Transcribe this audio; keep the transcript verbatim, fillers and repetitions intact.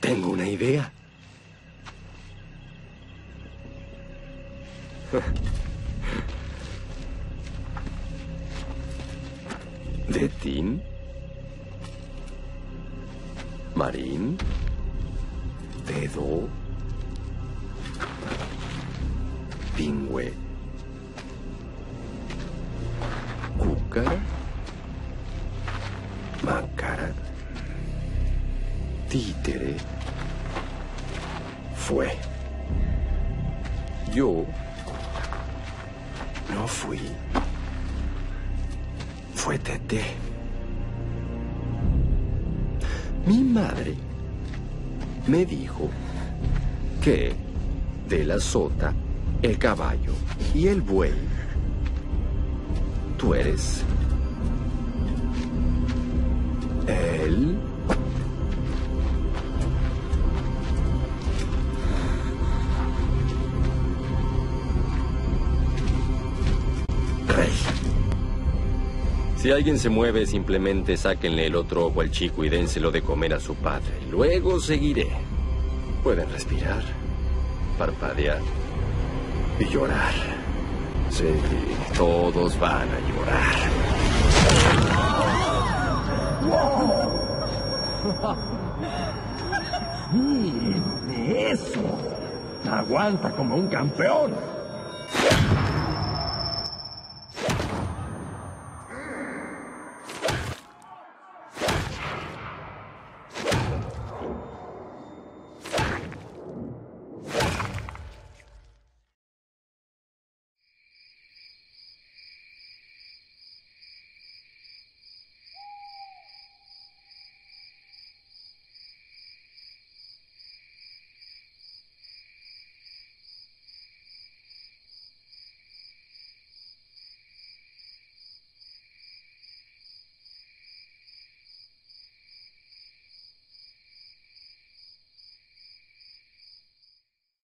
Tengo una idea. Detín, Marín, Dedo, Pingüe, Cúcara, Mácara, Títere, fue. Yo no fui. Fue Tete. Mi madre me dijo que de la sota, el caballo y el buey, tú eres el rey. Si alguien se mueve, simplemente sáquenle el otro ojo al chico y dénselo de comer a su padre. Luego seguiré. Pueden respirar, parpadear y llorar. Sí, todos van a llorar. ¡Miren eso! Aguanta como un campeón.